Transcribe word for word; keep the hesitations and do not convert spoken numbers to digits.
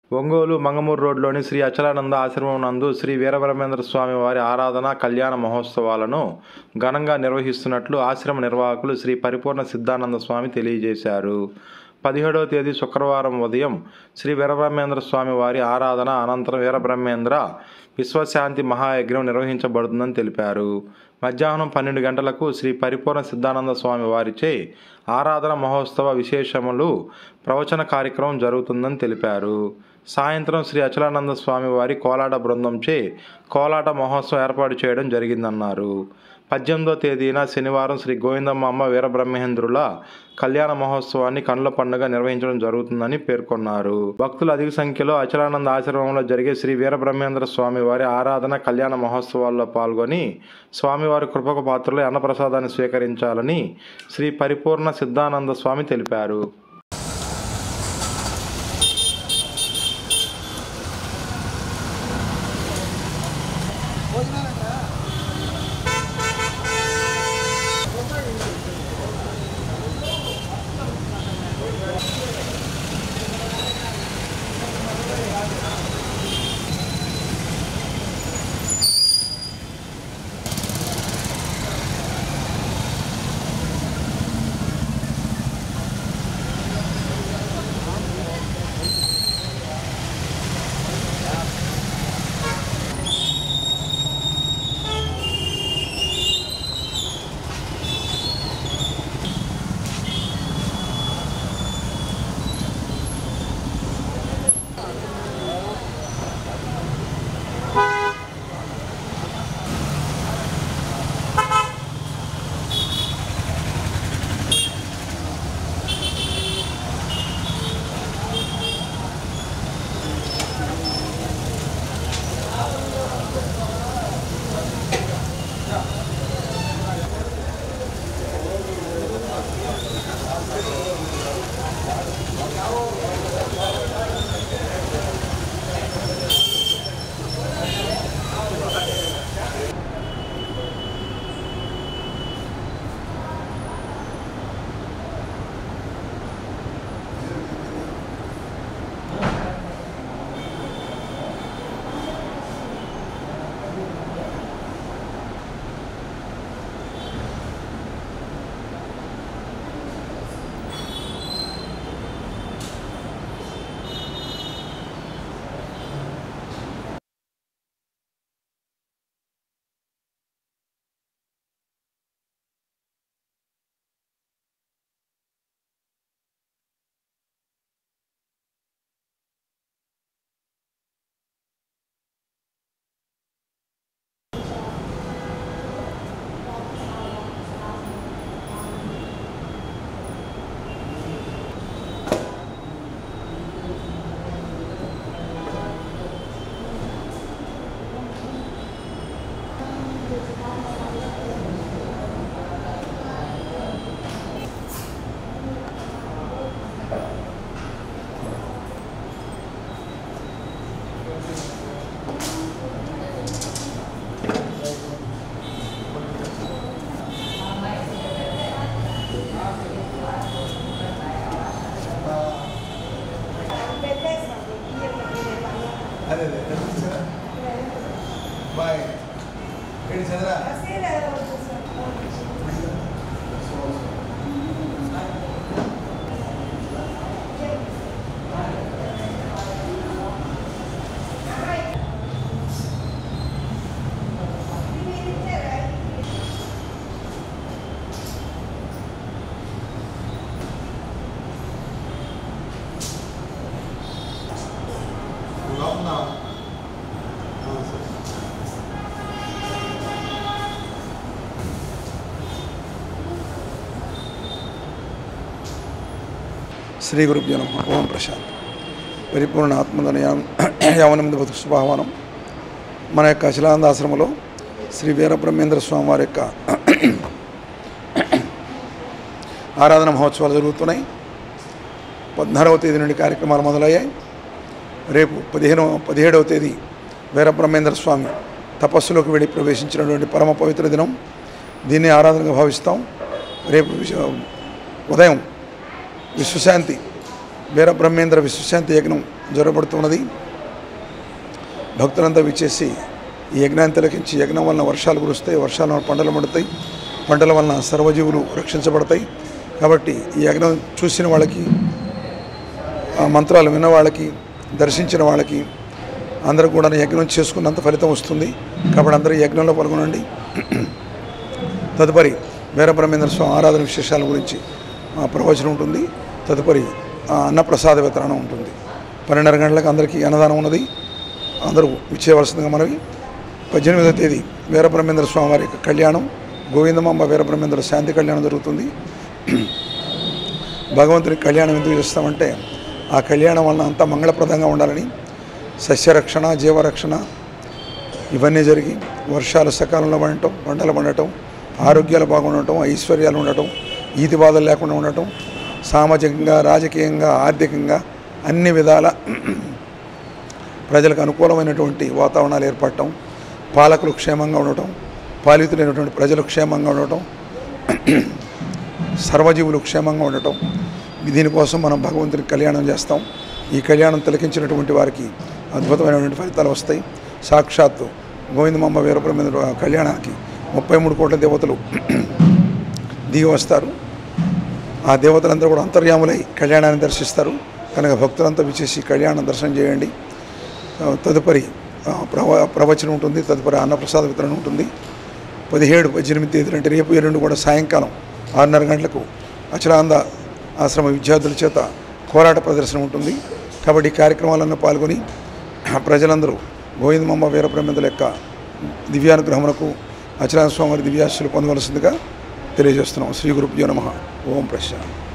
ఒంగోలు మంగమూరు రోడ్లోని శ్రీ అచలానంద ఆశ్రమం నందు శ్రీ వీరబ్రహ్మేంద్ర స్వామి వారి ఆరాధన కళ్యాణ మహోత్సవాలను ఘనంగా నిర్వహిస్తున్నట్లు ఆశ్రమ నిర్వాహకులు శ్రీ పరిపూర్ణ సిద్ధానంద స్వామి తెలియజేశారు. పదిహేడవ తేదీ శుక్రవారం ఉదయం శ్రీ వీరబ్రహ్మేంద్ర స్వామి వారి ఆరాధన అనంతరం వీరబ్రహ్మేంద్ర విశ్వశాంతి మహాయజ్ఞం నిర్వహించబడుతుందని తెలిపారు. మధ్యాహ్నం పన్నెండు గంటలకు శ్రీ పరిపూర్ణ సిద్ధానంద స్వామి వారిచే ఆరాధన మహోత్సవ విశేషములు ప్రవచన కార్యక్రమం జరుగుతుందని తెలిపారు. సాయంత్రం శ్రీ అచలానంద స్వామి వారి కోలాట బృందంచే కోలాట మహోత్సవం ఏర్పాటు చేయడం జరిగిందన్నారు. పద్దెనిమిదో తేదీన శనివారం శ్రీ గోవిందమ్మ వీరబ్రహ్మేంద్రుల కళ్యాణ మహోత్సవాన్ని కన్నుల పండుగ నిర్వహించడం జరుగుతుందని పేర్కొన్నారు. భక్తులు అధిక సంఖ్యలో అచలానంద ఆశ్రమంలో జరిగే శ్రీ వీరబ్రహ్మేంద్ర స్వామి వారి ఆరాధన కళ్యాణ మహోత్సవాల్లో పాల్గొని స్వామివారి కృపకు పాత్రలై అన్నప్రసాదాన్ని స్వీకరించాలని శ్రీ పరిపూర్ణ సిద్ధానంద స్వామి తెలిపారు. Bye. Ready, Chandra? శ్రీ గురుభ్యో నమః. ఓం ప్రశాంత్. పరిపూర్ణ ఆత్మదనయం యవనమిది బతుకు శుభాహ్వానం. మన యొక్క అచలానంద ఆశ్రమంలో శ్రీ వీరబ్రహ్మేంద్ర స్వామి వారి యొక్క ఆరాధన మహోత్సవాలు జరుగుతున్నాయి. పద్నాలుగవ తేదీ నుండి కార్యక్రమాలు మొదలయ్యాయి. రేపు పదిహేను పదిహేడవ తేదీ వీరబ్రహ్మేంద్ర స్వామి తపస్సులోకి వెళ్ళి ప్రవేశించినటువంటి పరమ పవిత్ర దినం. దీన్ని ఆరాధనగా భావిస్తాం. రేపు ఉదయం విశ్వశాంతి వీరబ్రహ్మేంద్ర విశ్వశాంతి యజ్ఞం జరగబడుతున్నది. భక్తులంతా విచ్చేసి ఈ యజ్ఞాన్ని తిలకించి యజ్ఞం వలన వర్షాలు కురుస్తాయి, వర్షాల వలన పంటలు పండుతాయి, పంటల వలన సర్వజీవులు రక్షించబడతాయి. కాబట్టి ఈ యజ్ఞం చూసిన వాళ్ళకి, ఆ మంత్రాలు విన్న వాళ్ళకి, దర్శించిన వాళ్ళకి అందరూ కూడా యజ్ఞం చేసుకున్నంత ఫలితం వస్తుంది. కాబట్టి అందరూ యజ్ఞంలో పాల్గొనండి. తదుపరి వీరబ్రహ్మేంద్ర స్వామి ఆరాధన విశేషాల గురించి ప్రవచనం ఉంటుంది. తదుపరి అన్నప్రసాద వితరణ ఉంటుంది. పన్నెండున్నర గంటలకు అందరికీ అన్నదానం ఉన్నది. అందరూ ఇచ్చేయవలసిందిగా మనవి. పద్దెనిమిదవ తేదీ వీరబ్రహ్మేంద్ర స్వామి వారి యొక్క కళ్యాణం, గోవిందమాంబ వీరబ్రహ్మేంద్ర శాంతి కళ్యాణం జరుగుతుంది. భగవంతుని కళ్యాణం ఎందుకు చేస్తామంటే ఆ కళ్యాణం వలన అంతా మంగళప్రదంగా ఉండాలని, సస్యరక్షణ, జీవరక్షణ ఇవన్నీ జరిగి వర్షాలు సకాలంలో పడటం, పంటలు పండటం, ఆరోగ్యాలు బాగుండటం, ఐశ్వర్యాలు ఉండటం, ఈతి బాధలు లేకుండా ఉండటం, సామాజికంగా, రాజకీయంగా, ఆర్థికంగా అన్ని విధాల ప్రజలకు అనుకూలమైనటువంటి వాతావరణాలు ఏర్పడటం, పాలకులు క్షేమంగా ఉండటం, పాలితులైనటువంటి ప్రజలు క్షేమంగా ఉండటం, సర్వజీవులు క్షేమంగా ఉండటం, దీనికోసం మనం భగవంతుని కళ్యాణం చేస్తాం. ఈ కళ్యాణం తిలకించినటువంటి వారికి అద్భుతమైనటువంటి ఫలితాలు వస్తాయి. సాక్షాత్తు గోవిందమాంబ వీరబ్రహ్మేంద్ర కళ్యాణానికి ముప్పై మూడు కోట్ల దేవతలు దిగి వస్తారు. ఆ దేవతలందరూ కూడా అంతర్యాములై కళ్యాణాన్ని దర్శిస్తారు. కనుక భక్తులంతా విచ్చేసి కళ్యాణం దర్శనం చేయండి. తదుపరి ప్రవ ప్రవచనం ఉంటుంది. తదుపరి అన్నప్రసాద వితరణ ఉంటుంది. పదిహేడు పద్దెనిమిది తేదీలు అంటే రేపు ఎల్లుండి కూడా సాయంకాలం ఆరున్నర గంటలకు అచలానంద ఆశ్రమ విద్యార్థుల చేత కోలాట ప్రదర్శన ఉంటుంది. కాబట్టి కార్యక్రమాలను పాల్గొని ప్రజలందరూ గోవిందమాంబ వీరబ్రహ్మేంద్రుల యొక్క దివ్యానుగ్రహమునకు, అచలానంద స్వామి వారి దివ్యాశీస్సులు పొందవలసిందిగా తెలియజేస్తున్నాం. శ్రీ గురుభ్యో నమః. ఓం ప్రశాంత్.